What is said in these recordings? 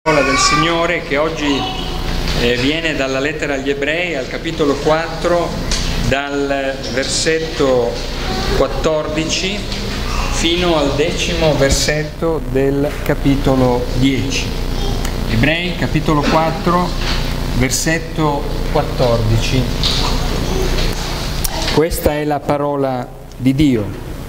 Parola del Signore che oggi viene dalla lettera agli Ebrei al capitolo 4, dal versetto 14 fino al 10° versetto del capitolo 10. Ebrei capitolo 4, versetto 14. Questa è la parola di Dio.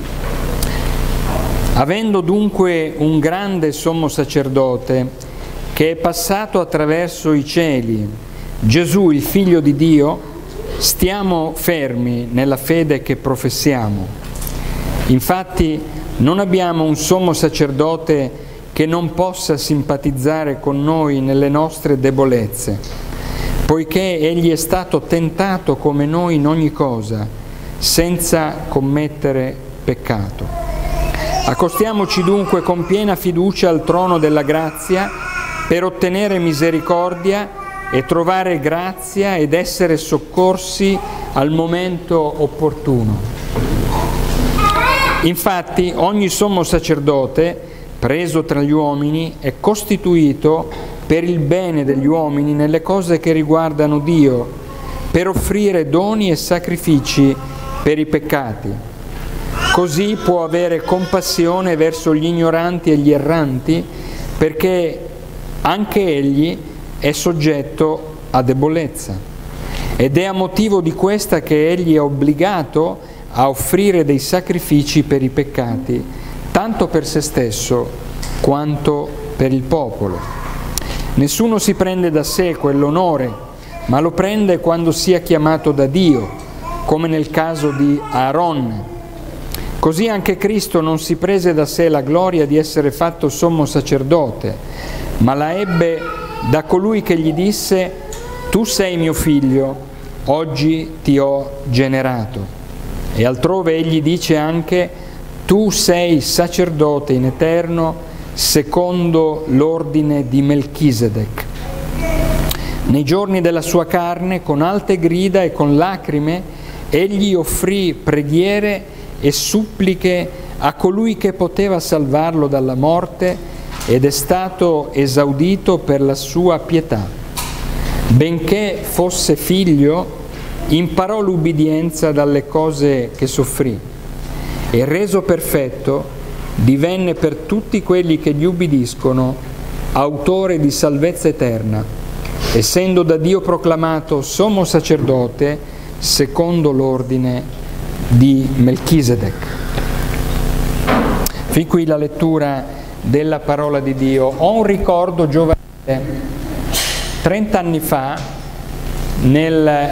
Avendo dunque un grande sommo sacerdote che è passato attraverso i cieli, Gesù, il Figlio di Dio, stiamo fermi nella fede che professiamo. Infatti non abbiamo un sommo sacerdote che non possa simpatizzare con noi nelle nostre debolezze, poiché Egli è stato tentato come noi in ogni cosa, senza commettere peccato. Accostiamoci dunque con piena fiducia al trono della grazia per ottenere misericordia e trovare grazia ed essere soccorsi al momento opportuno. Infatti ogni sommo sacerdote, preso tra gli uomini, è costituito per il bene degli uomini nelle cose che riguardano Dio, per offrire doni e sacrifici per i peccati. Così può avere compassione verso gli ignoranti e gli erranti, perché anche egli è soggetto a debolezza. Ed è a motivo di questa che egli è obbligato a offrire dei sacrifici per i peccati, tanto per se stesso quanto per il popolo. Nessuno si prende da sé quell'onore, ma lo prende quando sia chiamato da Dio, come nel caso di Aaron. Così anche Cristo non si prese da sé la gloria di essere fatto sommo sacerdote, ma la ebbe da colui che gli disse: «Tu sei mio figlio, oggi ti ho generato». E altrove egli dice anche: «Tu sei sacerdote in eterno, secondo l'ordine di Melchisedec». Nei giorni della sua carne, con alte grida e con lacrime, egli offrì preghiere e suppliche a colui che poteva salvarlo dalla morte, ed è stato esaudito per la sua pietà. Benché fosse figlio, imparò l'ubbidienza dalle cose che soffrì, e reso perfetto divenne per tutti quelli che gli ubbidiscono autore di salvezza eterna, essendo da Dio proclamato sommo sacerdote secondo l'ordine di Melchisedec. Fin qui la lettura della parola di Dio. Ho un ricordo giovanile. 30 anni fa, nel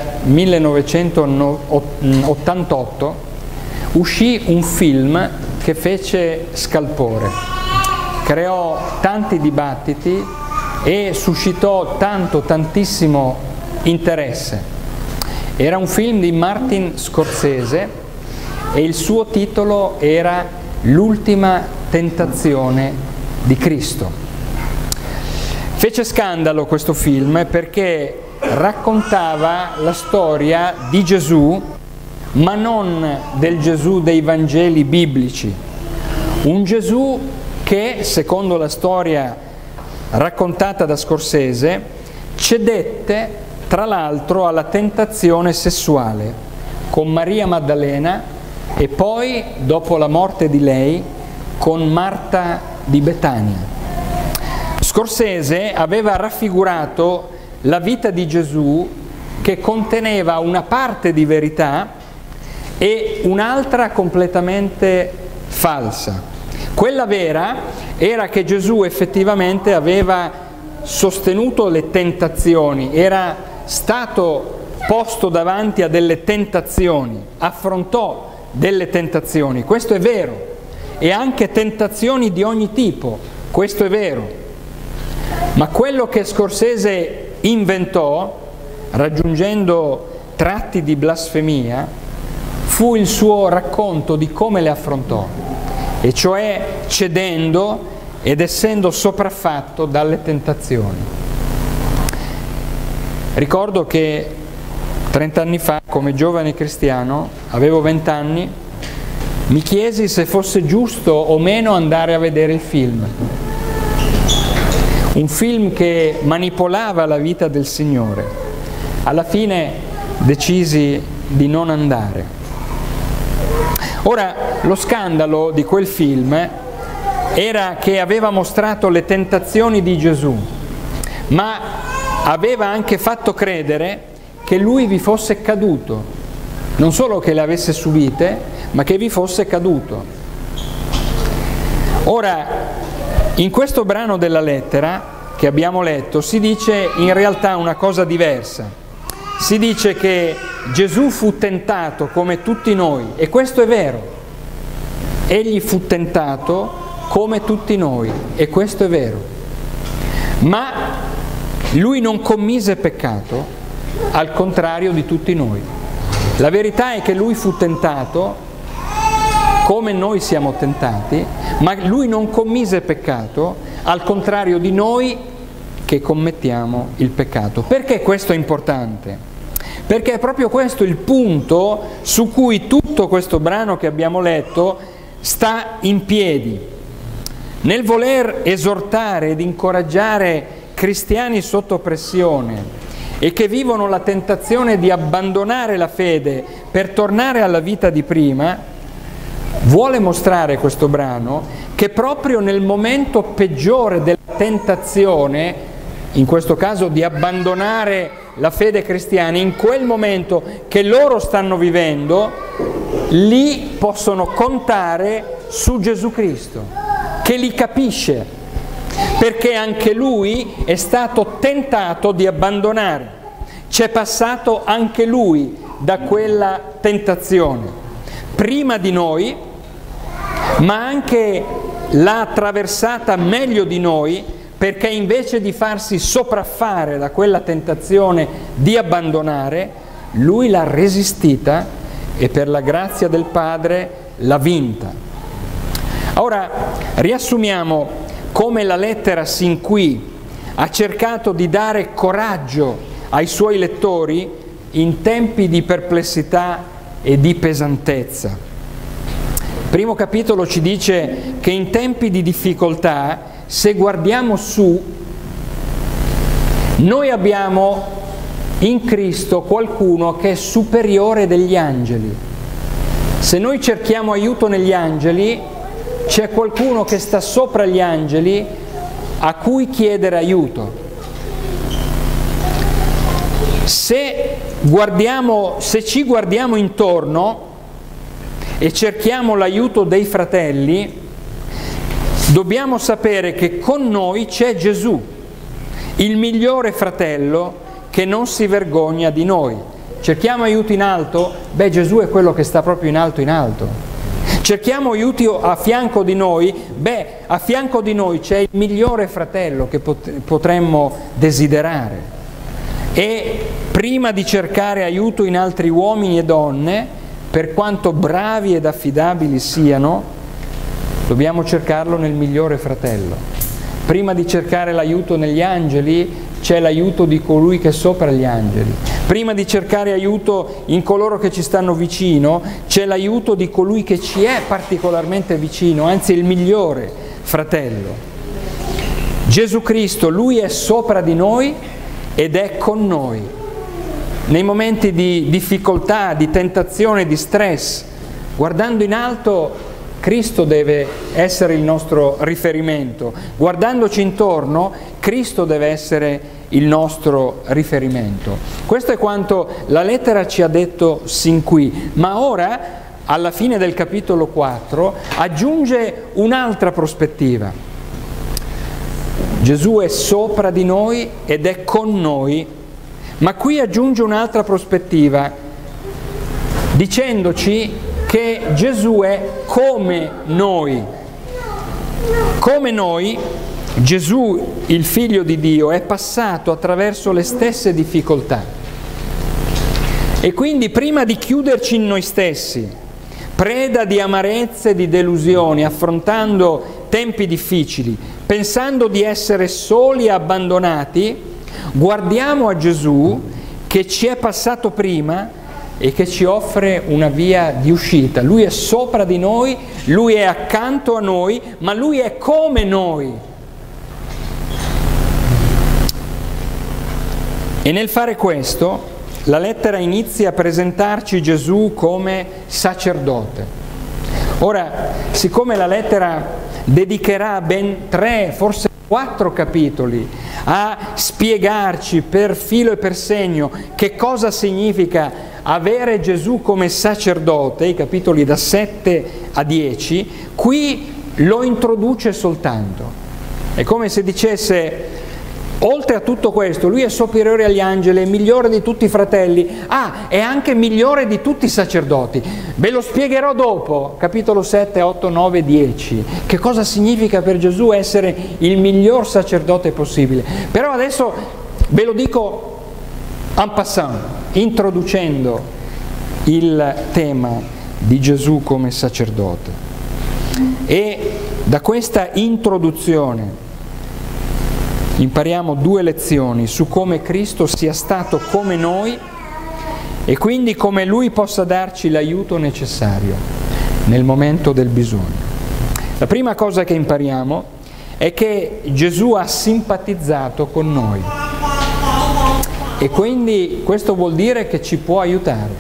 1988, uscì un film che fece scalpore, creò tanti dibattiti e suscitò tantissimo interesse. Era un film di Martin Scorsese e il suo titolo era L'ultima tentazione di Cristo. Fece scandalo questo film perché raccontava la storia di Gesù, ma non del Gesù dei Vangeli biblici. Un Gesù che, secondo la storia raccontata da Scorsese, cedette tra l'altro alla tentazione sessuale con Maria Maddalena e poi, dopo la morte di lei, con Marta di Betania. Scorsese aveva raffigurato la vita di Gesù che conteneva una parte di verità e un'altra completamente falsa. Quella vera era che Gesù effettivamente aveva sostenuto le tentazioni, era stato posto davanti a delle tentazioni, affrontò delle tentazioni, questo è vero, e anche tentazioni di ogni tipo, questo è vero. Ma quello che Scorsese inventò, raggiungendo tratti di blasfemia, fu il suo racconto di come le affrontò, e cioè cedendo ed essendo sopraffatto dalle tentazioni. Ricordo che 30 anni fa, come giovane cristiano, avevo 20 anni, mi chiesi se fosse giusto o meno andare a vedere il film. un film che manipolava la vita del Signore. Alla fine decisi di non andare. Ora, lo scandalo di quel film era che aveva mostrato le tentazioni di Gesù, ma aveva anche fatto credere che lui vi fosse caduto, non solo che le avesse subite, ma che vi fosse caduto. Ora, in questo brano della lettera che abbiamo letto si dice in realtà una cosa diversa. Si dice che Gesù fu tentato come tutti noi, e questo è vero. Egli fu tentato come tutti noi, e questo è vero. Ma lui non commise peccato, al contrario di tutti noi. La verità è che lui fu tentato come noi siamo tentati, ma lui non commise peccato, al contrario di noi che commettiamo il peccato. Perché questo è importante? Perché è proprio questo il punto su cui tutto questo brano che abbiamo letto sta in piedi. Nel voler esortare ed incoraggiare cristiani sotto pressione e che vivono la tentazione di abbandonare la fede per tornare alla vita di prima, vuole mostrare questo brano che proprio nel momento peggiore della tentazione, in questo caso di abbandonare la fede cristiana, in quel momento che loro stanno vivendo, lì possono contare su Gesù Cristo, che li capisce, perché anche lui è stato tentato di abbandonare. C'è passato anche lui da quella tentazione, prima di noi, ma anche l'ha attraversata meglio di noi, perché invece di farsi sopraffare da quella tentazione di abbandonare, lui l'ha resistita e per la grazia del Padre l'ha vinta. Ora riassumiamo come la lettera sin qui ha cercato di dare coraggio ai suoi lettori in tempi di perplessità e di pesantezza. Il primo capitolo ci dice che in tempi di difficoltà, se guardiamo su, noi abbiamo in Cristo qualcuno che è superiore degli angeli. Se noi cerchiamo aiuto negli angeli, c'è qualcuno che sta sopra gli angeli a cui chiedere aiuto. Se ci guardiamo intorno e cerchiamo l'aiuto dei fratelli, dobbiamo sapere che con noi c'è Gesù, il migliore fratello che non si vergogna di noi. Cerchiamo aiuto in alto? Beh, Gesù è quello che sta proprio in alto in alto. Cerchiamo aiuto a fianco di noi? Beh, a fianco di noi c'è il migliore fratello che potremmo desiderare. E prima di cercare aiuto in altri uomini e donne, per quanto bravi ed affidabili siano, dobbiamo cercarlo nel migliore fratello. Prima di cercare l'aiuto negli angeli, c'è l'aiuto di colui che è sopra gli angeli. Prima di cercare aiuto in coloro che ci stanno vicino, c'è l'aiuto di colui che ci è particolarmente vicino, anzi il migliore fratello. Gesù Cristo, lui è sopra di noi ed è con noi. Nei momenti di difficoltà, di tentazione, di stress, guardando in alto, Cristo deve essere il nostro riferimento. Guardandoci intorno, Cristo deve essere il nostro riferimento. Questo è quanto la lettera ci ha detto sin qui, ma ora, alla fine del capitolo 4, aggiunge un'altra prospettiva. Gesù è sopra di noi ed è con noi, ma qui aggiunge un'altra prospettiva, dicendoci che Gesù è come noi. Come noi, Gesù, il Figlio di Dio, è passato attraverso le stesse difficoltà. E quindi prima di chiuderci in noi stessi, preda di amarezze e di delusioni, affrontando tempi difficili, pensando di essere soli e abbandonati, guardiamo a Gesù che ci è passato prima e che ci offre una via di uscita. Lui è sopra di noi, Lui è accanto a noi, ma Lui è come noi. E nel fare questo, la lettera inizia a presentarci Gesù come sacerdote. Ora, siccome la lettera dedicherà ben 3, forse 4 capitoli a spiegarci per filo e per segno che cosa significa avere Gesù come sacerdote, i capitoli da 7 a 10, qui lo introduce soltanto. È come se dicesse: oltre a tutto questo, lui è superiore agli angeli, è migliore di tutti i fratelli, è anche migliore di tutti i sacerdoti. Ve lo spiegherò dopo, capitolo 7, 8, 9, 10, che cosa significa per Gesù essere il miglior sacerdote possibile. Però adesso ve lo dico en passant, introducendo il tema di Gesù come sacerdote. E da questa introduzione impariamo 2 lezioni su come Cristo sia stato come noi e quindi come Lui possa darci l'aiuto necessario nel momento del bisogno. La prima cosa che impariamo è che Gesù ha simpatizzato con noi e quindi questo vuol dire che ci può aiutare.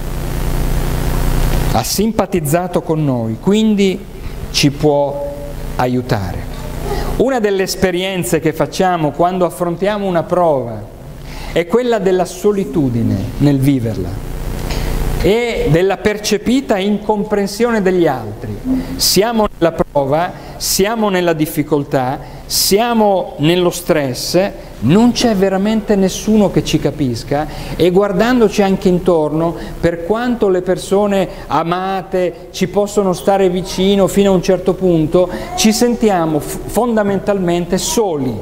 Ha simpatizzato con noi, quindi ci può aiutare. Una delle esperienze che facciamo quando affrontiamo una prova è quella della solitudine nel viverla e della percepita incomprensione degli altri. Siamo nella prova, siamo nella difficoltà, siamo nello stress, non c'è veramente nessuno che ci capisca e guardandoci anche intorno, per quanto le persone amate ci possono stare vicino fino a un certo punto, ci sentiamo fondamentalmente soli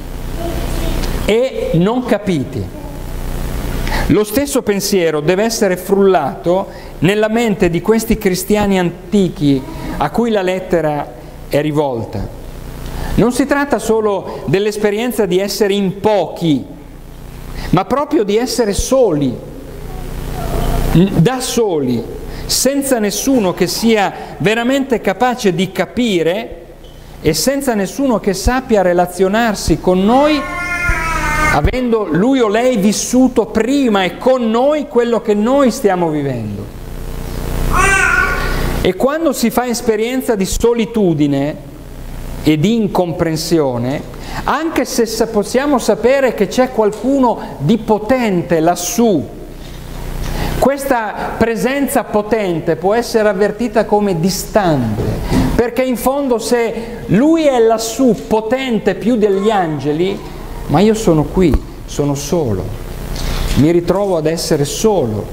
e non capiti. Lo stesso pensiero deve essere frullato nella mente di questi cristiani antichi a cui la lettera è rivolta. Non si tratta solo dell'esperienza di essere in pochi, ma proprio di essere soli, da soli, senza nessuno che sia veramente capace di capire e senza nessuno che sappia relazionarsi con noi, avendo lui o lei vissuto prima e con noi quello che noi stiamo vivendo. E quando si fa esperienza di solitudine e di incomprensione, anche se possiamo sapere che c'è qualcuno di potente lassù, questa presenza potente può essere avvertita come distante, perché in fondo se lui è lassù potente più degli angeli, ma io sono qui, sono solo, mi ritrovo ad essere solo.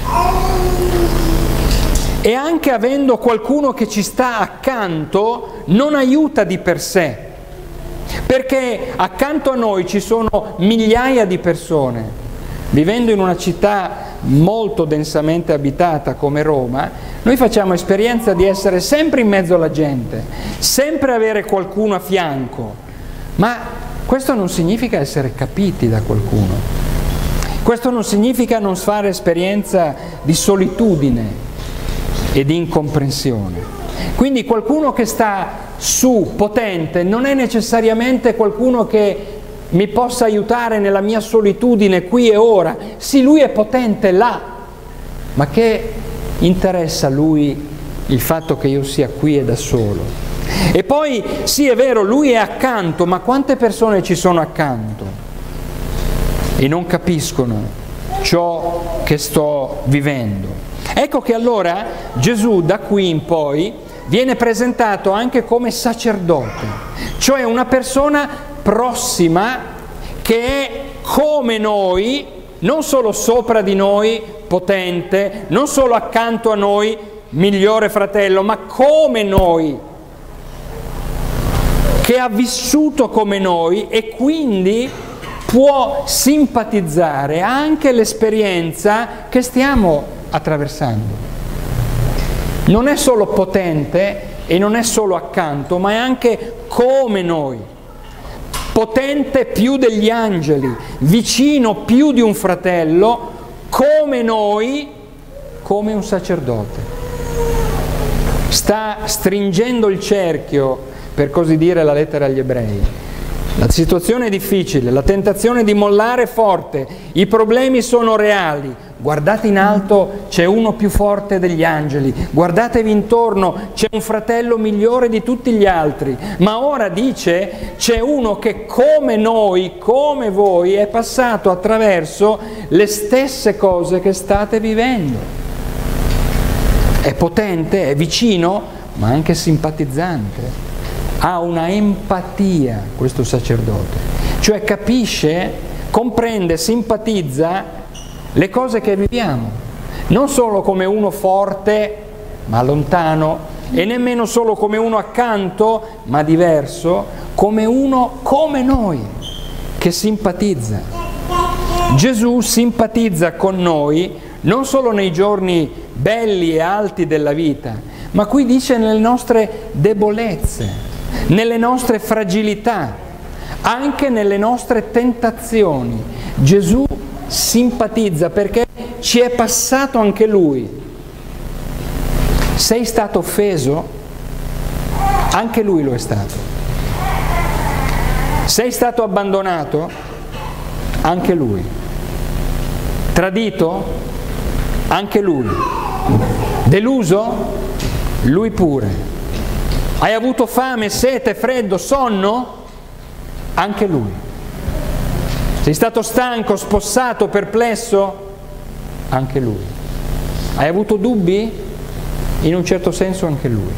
E anche avendo qualcuno che ci sta accanto non aiuta di per sé, perché accanto a noi ci sono migliaia di persone. Vivendo in una città molto densamente abitata come Roma, noi facciamo esperienza di essere sempre in mezzo alla gente, sempre avere qualcuno a fianco, ma questo non significa essere capiti da qualcuno, questo non significa non fare esperienza di solitudine e di incomprensione. Quindi qualcuno che sta su, potente, non è necessariamente qualcuno che mi possa aiutare nella mia solitudine qui e ora. Sì, lui è potente là, ma che interessa a lui il fatto che io sia qui e da solo? E poi, sì, è vero, lui è accanto, ma quante persone ci sono accanto e non capiscono ciò che sto vivendo? Ecco che allora Gesù da qui in poi viene presentato anche come sacerdote, cioè una persona prossima che è come noi, non solo sopra di noi, potente, non solo accanto a noi, migliore fratello, ma come noi, che ha vissuto come noi e quindi può simpatizzare anche l'esperienza che stiamo attraversando. Non è solo potente e non è solo accanto, ma è anche come noi, potente più degli angeli, vicino più di un fratello, come noi, come un sacerdote. Sta stringendo il cerchio, per così dire, la lettera agli ebrei, La situazione è difficile, la tentazione di mollare è forte, i problemi sono reali. Guardate in alto, c'è uno più forte degli angeli, guardatevi intorno, c'è un fratello migliore di tutti gli altri, ma ora dice c'è uno che come noi, come voi, è passato attraverso le stesse cose che state vivendo. È potente, è vicino, ma anche simpatizzante. Ha una empatia questo sacerdote, cioè capisce, comprende, simpatizza le cose che viviamo, non solo come uno forte ma lontano, e nemmeno solo come uno accanto ma diverso, come uno come noi che simpatizza. Gesù simpatizza con noi non solo nei giorni belli e alti della vita, ma qui dice nelle nostre debolezze, nelle nostre fragilità, anche nelle nostre tentazioni. Gesù simpatizza perché ci è passato anche Lui. Sei stato offeso? Anche Lui lo è stato. Sei stato abbandonato? Anche Lui. Tradito? Anche Lui. Deluso? Lui pure. Hai avuto fame, sete, freddo, sonno? Anche Lui. Sei stato stanco, spossato, perplesso? Anche Lui. Hai avuto dubbi? In un certo senso anche Lui.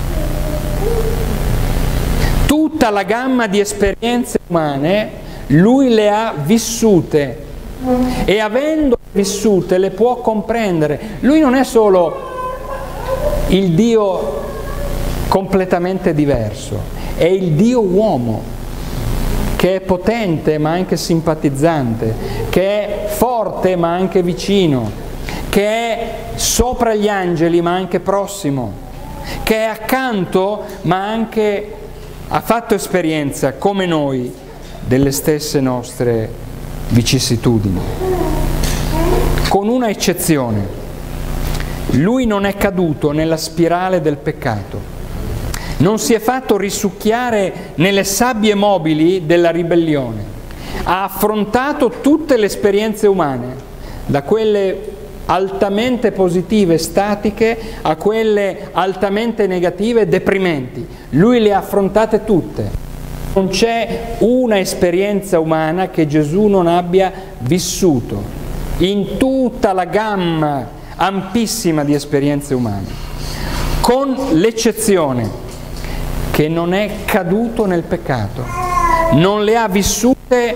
Tutta la gamma di esperienze umane Lui le ha vissute e avendo vissute le può comprendere. Lui non è solo il Dio completamente diverso, è il Dio uomo, che è potente ma anche simpatizzante, che è forte ma anche vicino, che è sopra gli angeli ma anche prossimo, che è accanto ma anche ha fatto esperienza come noi delle stesse nostre vicissitudini. Con una eccezione: Lui non è caduto nella spirale del peccato. Non si è fatto risucchiare nelle sabbie mobili della ribellione. Ha affrontato tutte le esperienze umane, da quelle altamente positive, statiche, a quelle altamente negative, deprimenti. Lui le ha affrontate tutte. Non c'è una esperienza umana che Gesù non abbia vissuto, in tutta la gamma ampissima di esperienze umane, con l'eccezione che non è caduto nel peccato, non le ha vissute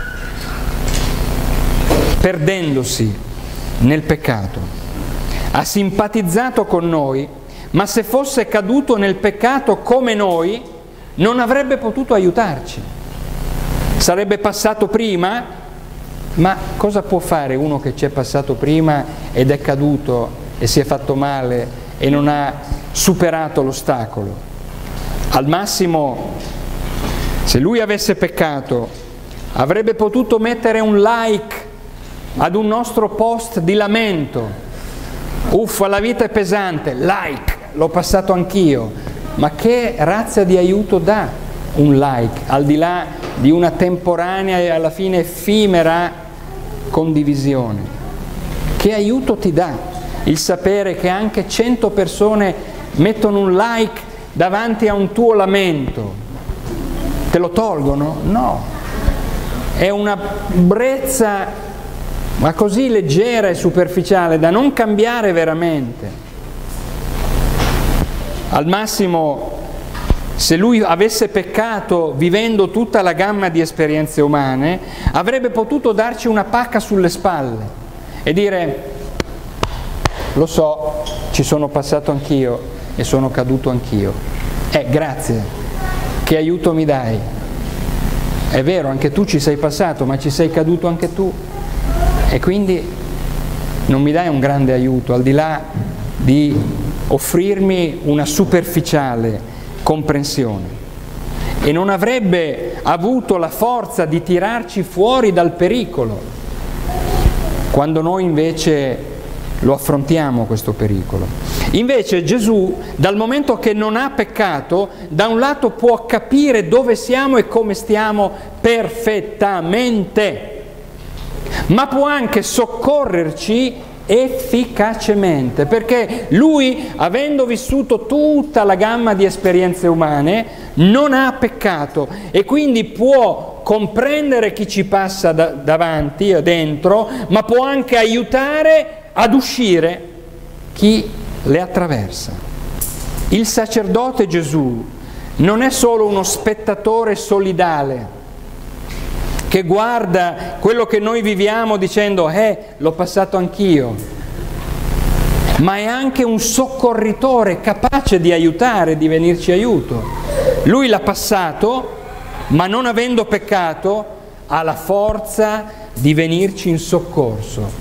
perdendosi nel peccato. Ha simpatizzato con noi, ma se fosse caduto nel peccato come noi, non avrebbe potuto aiutarci. Sarebbe passato prima, ma cosa può fare uno che ci è passato prima ed è caduto e si è fatto male e non ha superato l'ostacolo? Al massimo, se lui avesse peccato, avrebbe potuto mettere un like ad un nostro post di lamento. Uffa, la vita è pesante, like, l'ho passato anch'io. Ma che razza di aiuto dà un like, al di là di una temporanea e alla fine effimera condivisione? Che aiuto ti dà il sapere che anche 100 persone mettono un like davanti a un tuo lamento? Te lo tolgono? No. È una brezza, ma così leggera e superficiale da non cambiare veramente. Al massimo, se lui avesse peccato vivendo tutta la gamma di esperienze umane, avrebbe potuto darci una pacca sulle spalle e dire: lo so, ci sono passato anch'io e sono caduto anch'io. Grazie, che aiuto mi dai? È vero, anche tu ci sei passato, ma ci sei caduto anche tu. E quindi non mi dai un grande aiuto, al di là di offrirmi una superficiale comprensione. E non avrebbe avuto la forza di tirarci fuori dal pericolo, quando noi invece lo affrontiamo questo pericolo. Invece Gesù, dal momento che non ha peccato, da un lato può capire dove siamo e come stiamo perfettamente, ma può anche soccorrerci efficacemente, perché lui, avendo vissuto tutta la gamma di esperienze umane, non ha peccato e quindi può comprendere chi ci passa davanti e dentro, ma può anche aiutare ad uscire chi le attraversa. Il sacerdote Gesù non è solo uno spettatore solidale che guarda quello che noi viviamo dicendo l'ho passato anch'io, ma è anche un soccorritore capace di aiutare, di venirci aiuto. Lui l'ha passato, ma non avendo peccato ha la forza di venirci in soccorso.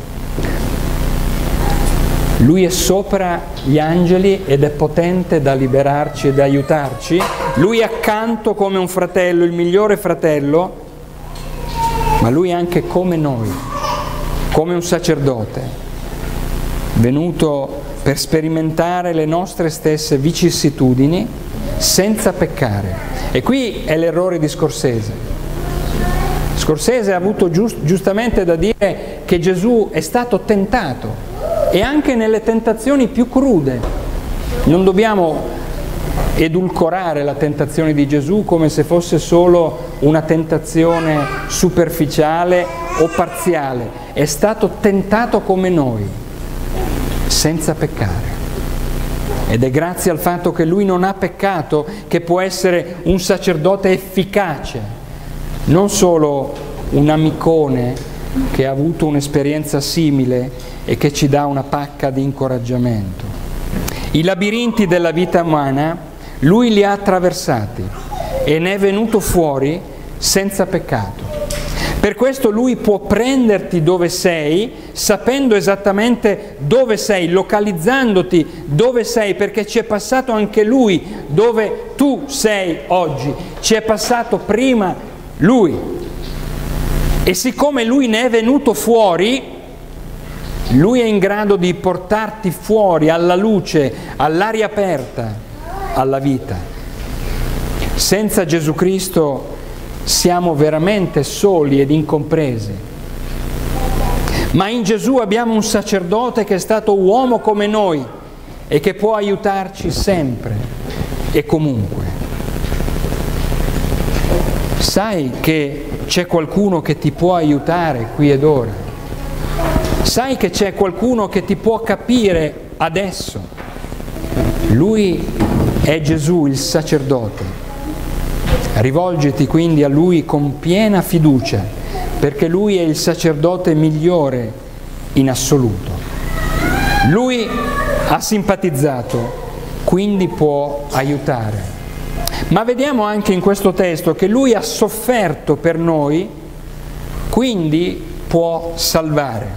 Lui è sopra gli angeli ed è potente da liberarci e da aiutarci. Lui è accanto come un fratello, il migliore fratello, ma lui è anche come noi, come un sacerdote, venuto per sperimentare le nostre stesse vicissitudini senza peccare. E qui è l'errore di Scorsese. Scorsese ha avuto giustamente da dire che Gesù è stato tentato, e anche nelle tentazioni più crude. Non dobbiamo edulcorare la tentazione di Gesù come se fosse solo una tentazione superficiale o parziale. È stato tentato come noi, senza peccare. Ed è grazie al fatto che lui non ha peccato che può essere un sacerdote efficace, non solo un amicone che ha avuto un'esperienza simile e che ci dà una pacca di incoraggiamento. I labirinti della vita umana lui li ha attraversati e ne è venuto fuori senza peccato. Per questo lui può prenderti dove sei, sapendo esattamente dove sei, localizzandoti dove sei, perché ci è passato anche lui dove tu sei oggi, ci è passato prima lui. E siccome lui ne è venuto fuori, lui è in grado di portarti fuori alla luce, all'aria aperta, alla vita. Senza Gesù Cristo siamo veramente soli ed incompresi. Ma in Gesù abbiamo un sacerdote che è stato uomo come noi e che può aiutarci sempre e comunque. Sai che c'è qualcuno che ti può aiutare qui ed ora? Sai che c'è qualcuno che ti può capire adesso? Lui è Gesù, il sacerdote. Rivolgiti quindi a Lui con piena fiducia, perché Lui è il sacerdote migliore in assoluto. Lui ha simpatizzato, quindi può aiutare. Ma vediamo anche in questo testo che Lui ha sofferto per noi, quindi può salvare.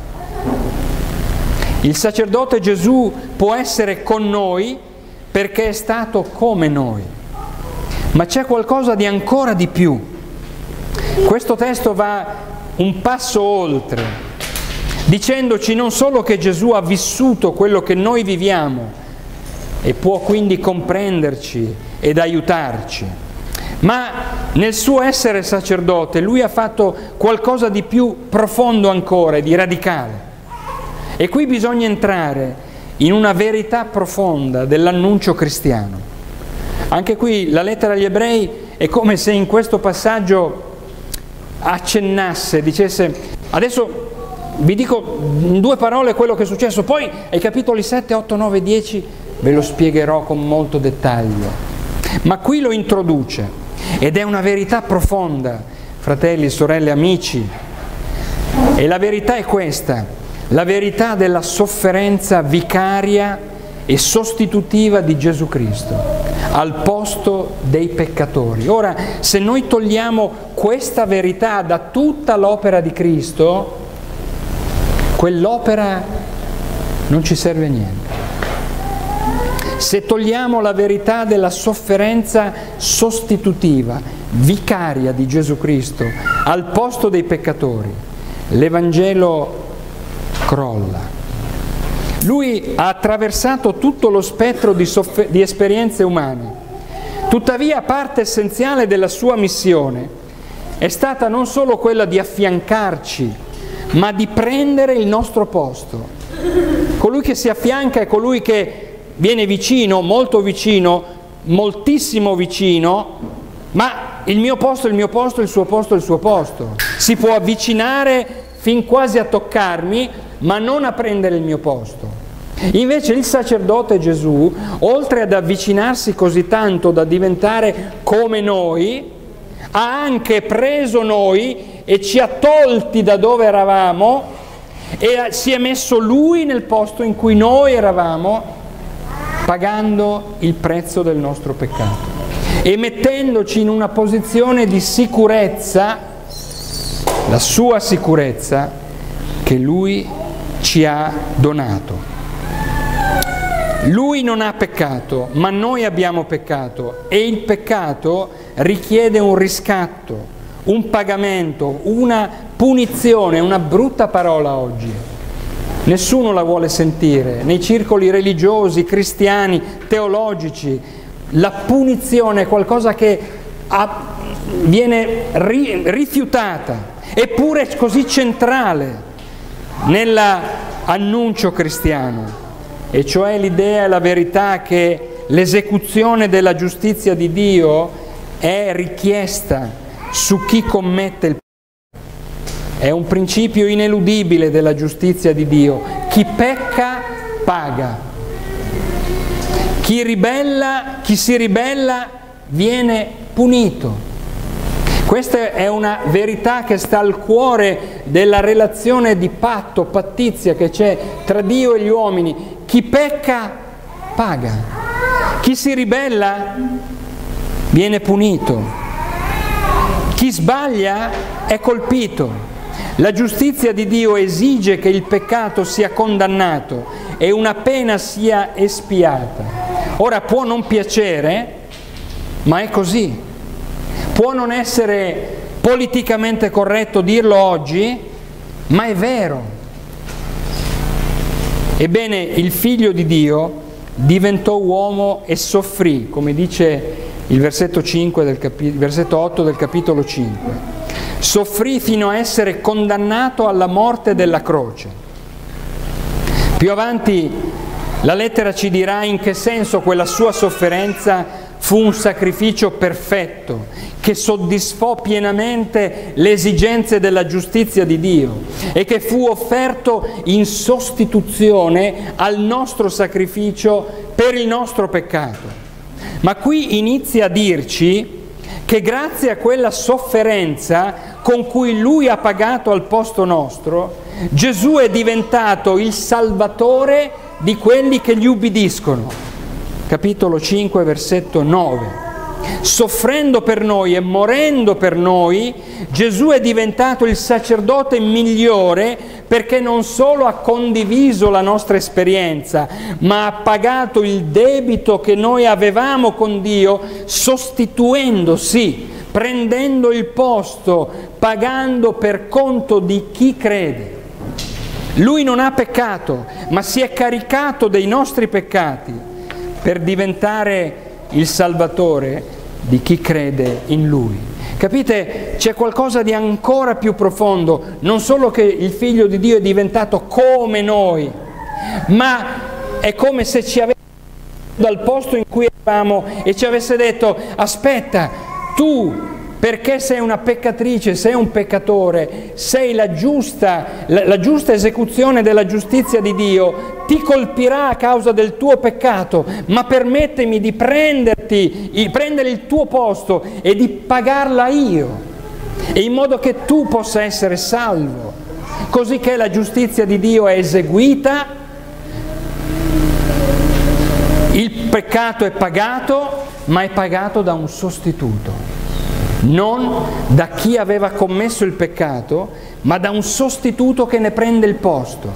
Il sacerdote Gesù può essere con noi perché è stato come noi. Ma c'è qualcosa di ancora di più. Questo testo va un passo oltre, dicendoci non solo che Gesù ha vissuto quello che noi viviamo e può quindi comprenderci ed aiutarci, ma nel suo essere sacerdote lui ha fatto qualcosa di più profondo ancora e di radicale. E qui bisogna entrare in una verità profonda dell'annuncio cristiano. Anche qui la lettera agli Ebrei è come se in questo passaggio accennasse, dicesse: adesso vi dico in due parole quello che è successo, poi ai capitoli 7, 8, 9, 10 ve lo spiegherò con molto dettaglio. Ma qui lo introduce ed è una verità profonda, fratelli, sorelle, amici. E la verità è questa: la verità della sofferenza vicaria e sostitutiva di Gesù Cristo al posto dei peccatori. Ora, se noi togliamo questa verità da tutta l'opera di Cristo, quell'opera non ci serve a niente. Se togliamo la verità della sofferenza sostitutiva, vicaria di Gesù Cristo al posto dei peccatori, l'Evangelo crolla. Lui ha attraversato tutto lo spettro di esperienze umane. Tuttavia, parte essenziale della sua missione è stata non solo quella di affiancarci, ma di prendere il nostro posto. Colui che si affianca è colui che viene vicino, molto vicino, moltissimo vicino, ma il mio posto è il mio posto, il suo posto è il suo posto. Si può avvicinare fin quasi a toccarmi, ma non a prendere il mio posto. Invece il sacerdote Gesù, oltre ad avvicinarsi così tanto da diventare come noi, ha anche preso noi e ci ha tolti da dove eravamo e si è messo Lui nel posto in cui noi eravamo, pagando il prezzo del nostro peccato e mettendoci in una posizione di sicurezza, la sua sicurezza che Lui ci ha donato. Lui non ha peccato, ma noi abbiamo peccato e il peccato richiede un riscatto, un pagamento, una punizione, una brutta parola oggi. Nessuno la vuole sentire, nei circoli religiosi, cristiani, teologici. La punizione è qualcosa che viene rifiutata, eppure è così centrale nell'annuncio cristiano. E cioè l'idea e la verità che l'esecuzione della giustizia di Dio è richiesta su chi commette il peccato. È un principio ineludibile della giustizia di Dio. Chi pecca paga. Chi si ribella viene punito. Questa è una verità che sta al cuore della relazione di patto, pattizia che c'è tra Dio e gli uomini. Chi pecca paga, chi si ribella viene punito, chi sbaglia è colpito. La giustizia di Dio esige che il peccato sia condannato e una pena sia espiata. Ora può non piacere, ma è così. Può non essere politicamente corretto dirlo oggi, ma è vero. Ebbene, il Figlio di Dio diventò uomo e soffrì, come dice il versetto 8 del capitolo 5. Soffrì fino a essere condannato alla morte della croce. Più avanti la lettera ci dirà in che senso quella sua sofferenza fu un sacrificio perfetto, che soddisfò pienamente le esigenze della giustizia di Dio e che fu offerto in sostituzione al nostro sacrificio per il nostro peccato. Ma qui inizia a dirci che grazie a quella sofferenza con cui Lui ha pagato al posto nostro, Gesù è diventato il Salvatore di quelli che gli ubbidiscono. Capitolo 5, versetto 9. Soffrendo per noi e morendo per noi, Gesù è diventato il sacerdote migliore perché non solo ha condiviso la nostra esperienza, ma ha pagato il debito che noi avevamo con Dio, sostituendosi, prendendo il posto, pagando per conto di chi crede. Lui non ha peccato, ma si è caricato dei nostri peccati per diventare il Salvatore di chi crede in Lui. Capite? C'è qualcosa di ancora più profondo, non solo che il Figlio di Dio è diventato come noi, ma è come se ci avesse dal posto in cui eravamo e ci avesse detto: aspetta, tu perché sei una peccatrice, sei un peccatore, sei la giusta esecuzione della giustizia di Dio, ti colpirà a causa del tuo peccato, ma permettimi di prendere il tuo posto e di pagarla io, e in modo che tu possa essere salvo, così che la giustizia di Dio è eseguita, il peccato è pagato, ma è pagato da un sostituto. Non da chi aveva commesso il peccato, ma da un sostituto che ne prende il posto.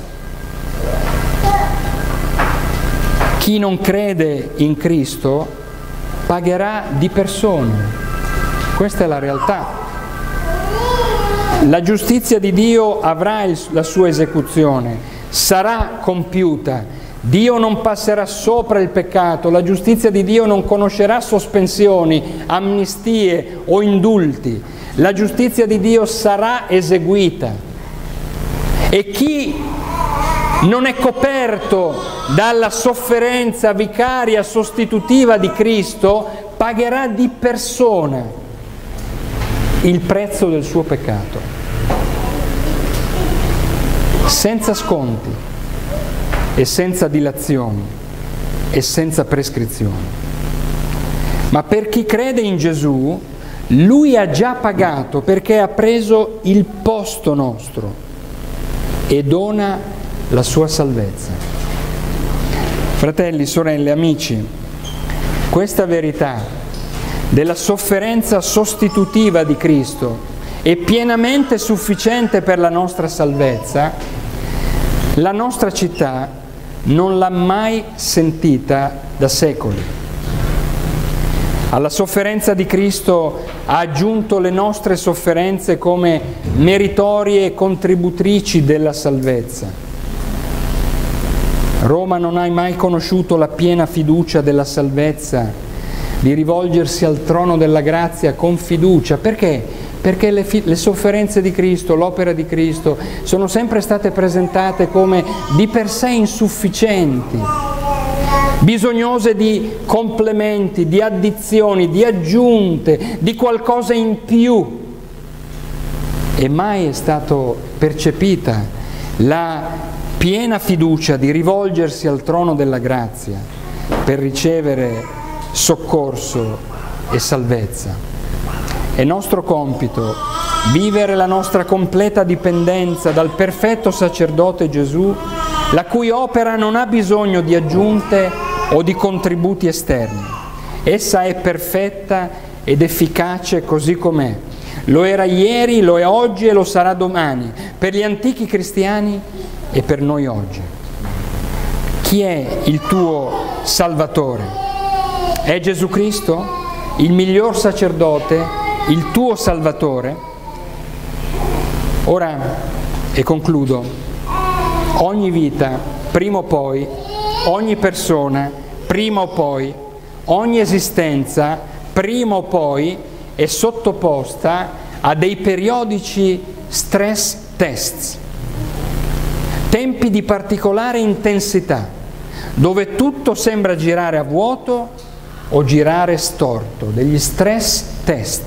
Chi non crede in Cristo pagherà di persona. Questa è la realtà. La giustizia di Dio avrà la sua esecuzione, sarà compiuta. Dio non passerà sopra il peccato, la giustizia di Dio non conoscerà sospensioni, amnistie o indulti. La giustizia di Dio sarà eseguita. E chi non è coperto dalla sofferenza vicaria sostitutiva di Cristo pagherà di persona il prezzo del suo peccato, senza sconti e senza dilazioni e senza prescrizioni. Ma per chi crede in Gesù, Lui ha già pagato, perché ha preso il posto nostro e dona la sua salvezza. Fratelli, sorelle, amici, questa verità della sofferenza sostitutiva di Cristo è pienamente sufficiente per la nostra salvezza. La nostra città non l'ha mai sentita da secoli. Alla sofferenza di Cristo ha aggiunto le nostre sofferenze come meritorie e contributrici della salvezza. Roma non ha mai conosciuto la piena fiducia della salvezza, di rivolgersi al trono della grazia con fiducia. Perché? Perché le sofferenze di Cristo, l'opera di Cristo, sono sempre state presentate come di per sé insufficienti, bisognose di complementi, di addizioni, di aggiunte, di qualcosa in più. E mai è stato percepita la piena fiducia di rivolgersi al trono della grazia per ricevere soccorso e salvezza. È nostro compito vivere la nostra completa dipendenza dal perfetto sacerdote Gesù, la cui opera non ha bisogno di aggiunte o di contributi esterni. Essa è perfetta ed efficace così com'è. Lo era ieri, lo è oggi e lo sarà domani, per gli antichi cristiani e per noi oggi. Chi è il tuo Salvatore? È Gesù Cristo, il miglior sacerdote, il tuo Salvatore? Ora, e concludo, ogni vita, prima o poi, ogni persona, prima o poi, ogni esistenza, prima o poi, è sottoposta a dei periodici stress test, tempi di particolare intensità, dove tutto sembra girare a vuoto o girare storto, degli stress test.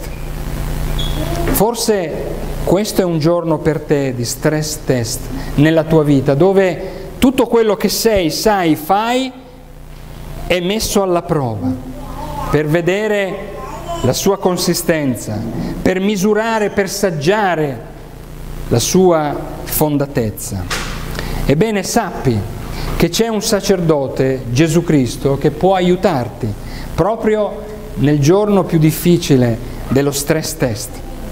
Forse questo è un giorno per te di stress test nella tua vita, dove tutto quello che sei, sai, fai è messo alla prova per vedere la sua consistenza, per misurare, per saggiare la sua fondatezza. Ebbene, sappi che c'è un sacerdote, Gesù Cristo, che può aiutarti proprio nel giorno più difficile dello stress test.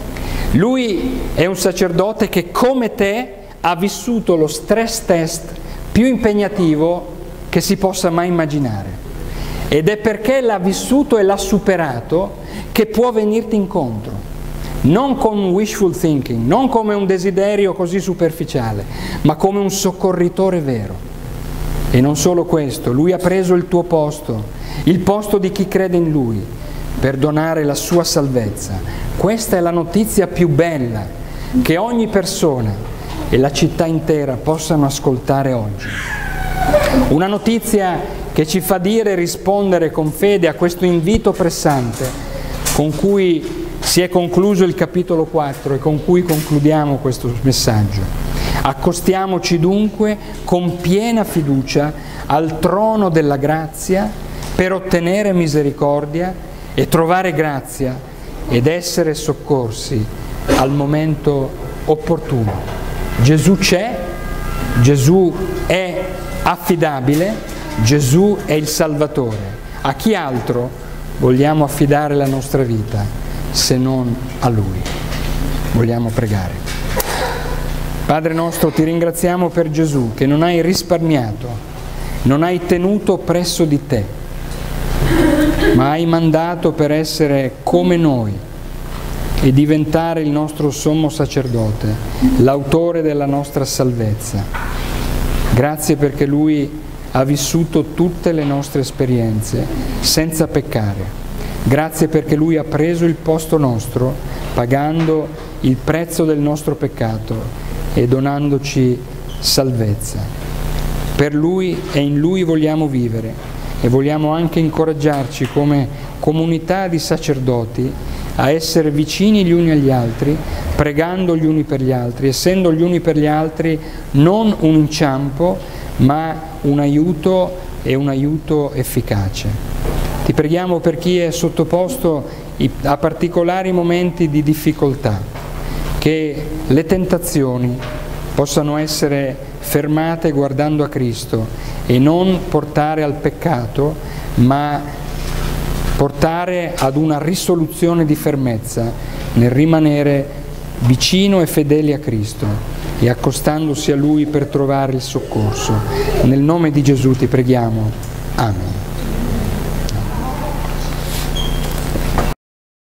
Lui è un sacerdote che, come te, ha vissuto lo stress test più impegnativo che si possa mai immaginare. Ed è perché l'ha vissuto e l'ha superato che può venirti incontro. Non con wishful thinking, non come un desiderio così superficiale, ma come un soccorritore vero. E non solo questo, Lui ha preso il tuo posto, il posto di chi crede in Lui, per donare la sua salvezza. Questa è la notizia più bella che ogni persona e la città intera possano ascoltare oggi. Una notizia che ci fa dire e rispondere con fede a questo invito pressante con cui si è concluso il capitolo 4 e con cui concludiamo questo messaggio. Accostiamoci dunque con piena fiducia al trono della grazia per ottenere misericordia e trovare grazia ed essere soccorsi al momento opportuno. Gesù c'è, Gesù è affidabile, Gesù è il Salvatore. A chi altro vogliamo affidare la nostra vita se non a Lui? Vogliamo pregare. Padre nostro, ti ringraziamo per Gesù che non hai risparmiato, non hai tenuto presso di te, ma hai mandato per essere come noi e diventare il nostro sommo sacerdote, l'autore della nostra salvezza. Grazie perché Lui ha vissuto tutte le nostre esperienze senza peccare. Grazie perché Lui ha preso il posto nostro, pagando il prezzo del nostro peccato e donandoci salvezza. Per Lui e in Lui vogliamo vivere e vogliamo anche incoraggiarci come comunità di sacerdoti a essere vicini gli uni agli altri, pregando gli uni per gli altri, essendo gli uni per gli altri non un inciampo, ma un aiuto e un aiuto efficace. Ti preghiamo per chi è sottoposto a particolari momenti di difficoltà, che le tentazioni possano essere fermate guardando a Cristo e non portare al peccato, ma portare ad una risoluzione di fermezza nel rimanere vicino e fedeli a Cristo e accostandosi a Lui per trovare il soccorso. Nel nome di Gesù ti preghiamo. Amen.